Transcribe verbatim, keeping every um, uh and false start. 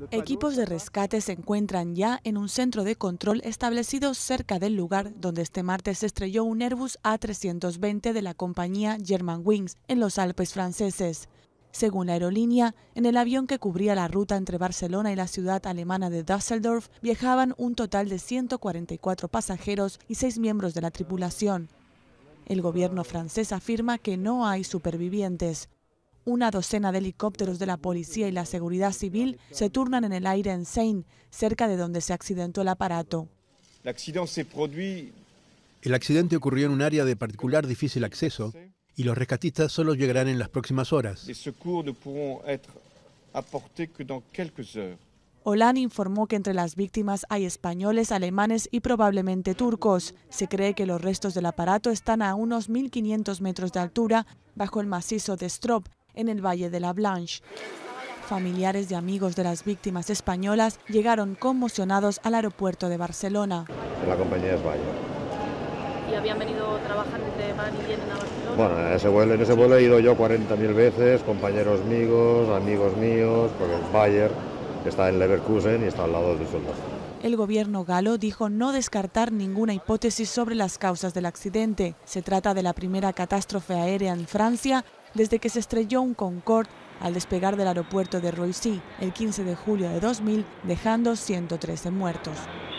Equipos de rescate se encuentran ya en un centro de control establecido cerca del lugar donde este martes se estrelló un Airbus A trescientos veinte de la compañía Germanwings en los Alpes franceses. Según la aerolínea, en el avión que cubría la ruta entre Barcelona y la ciudad alemana de Düsseldorf viajaban un total de ciento cuarenta y cuatro pasajeros y seis miembros de la tripulación. El gobierno francés afirma que no hay supervivientes. Una docena de helicópteros de la policía y la seguridad civil se turnan en el aire en Seine, cerca de donde se accidentó el aparato. El accidente ocurrió en un área de particular difícil acceso y los rescatistas solo llegarán en las próximas horas. Hollande informó que entre las víctimas hay españoles, alemanes y probablemente turcos. Se cree que los restos del aparato están a unos mil quinientos metros de altura bajo el macizo de Strop, en el Valle de la Blanche. Familiares y amigos de las víctimas españolas llegaron conmocionados al aeropuerto de Barcelona. La compañía es Bayer. ¿Y habían venido trabajando de Van y vienen a Barcelona? Bueno, en ese vuelo, en ese vuelo he ido yo cuarenta mil veces, compañeros míos, amigos míos, porque es Bayer, está en Leverkusen y está al lado de Düsseldorf. El gobierno galo dijo no descartar ninguna hipótesis sobre las causas del accidente. Se trata de la primera catástrofe aérea en Francia desde que se estrelló un Concorde al despegar del aeropuerto de Roissy el quince de julio de dos mil, dejando ciento trece muertos.